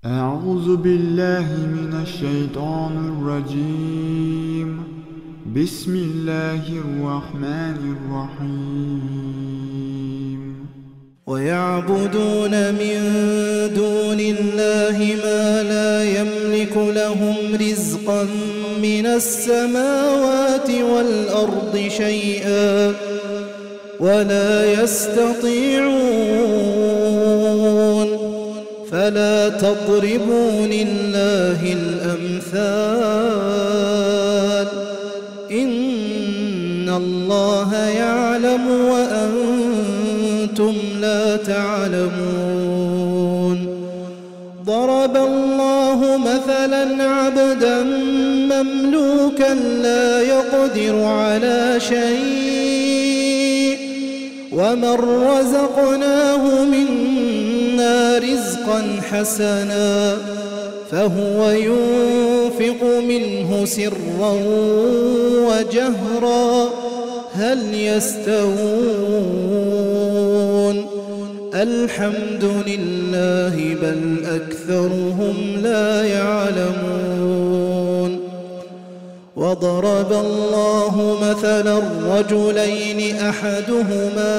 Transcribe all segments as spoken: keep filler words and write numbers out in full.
أعوذ بالله من الشيطان الرجيم. بسم الله الرحمن الرحيم. ويعبدون من دون الله ما لا يملك لهم رزقا من السماوات والأرض شيئا ولا يستطيعون، فلا تضربوا لله الأمثال، إن الله يعلم وأنتم لا تعلمون. ضرب الله مثلا عبدا مملوكا لا يقدر على شيء، ومن رزقناه منا رزقا حسنا فهو ينفق منه سرا وجهرا، هل يستوون؟ الحمد لله بل أكثرهم لا يعلمون. وضرب الله مثلا رجلين أحدهما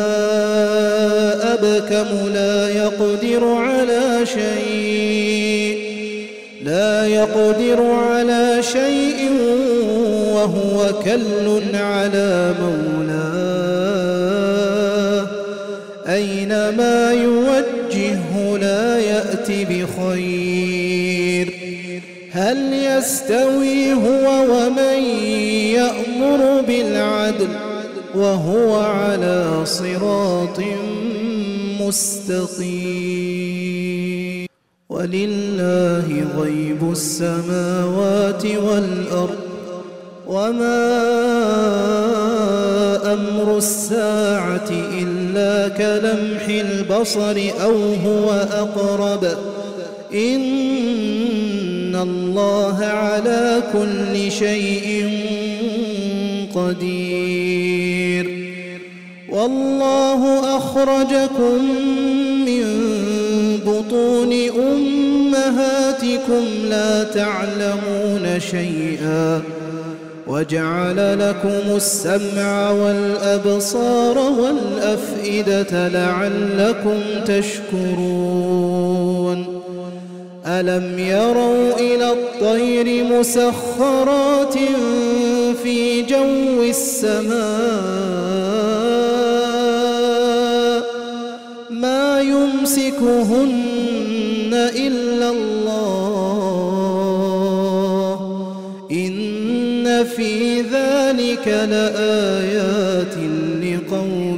أبكم لا يقدر على شيء لا يقدر على شيء وهو كل على مولاه، أينما يوجهه لا يأتي بخير، هل يستوي هو ومن يأمر بالعدل وهو على صراط مستقيم؟ ولله غيب السماوات والأرض، وما أمر الساعة إلا كلمح البصر أو هو أقرب، إن الله على كل شيء قدير. والله أخرجكم من بطون أمهاتكم لا تعلمون شيئا، وجعل لكم السمع والأبصار والأفئدة لعلكم تشكرون. ألم يروا إلى الطير مسخرات في جو السماء ما يمسكهن إلا الله، إن في ذلك لآيات لقوم